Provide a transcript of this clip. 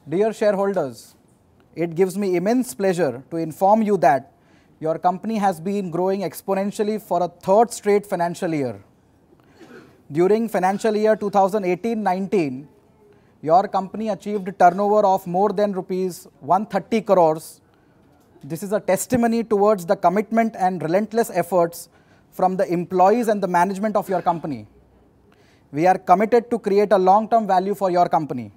Dear shareholders, it gives me immense pleasure to inform you that your company has been growing exponentially for a third straight financial year. During financial year 2018-19, your company achieved a turnover of more than rupees 130 crores. This is a testimony towards the commitment and relentless efforts from the employees and the management of your company. We are committed to create a long-term value for your company.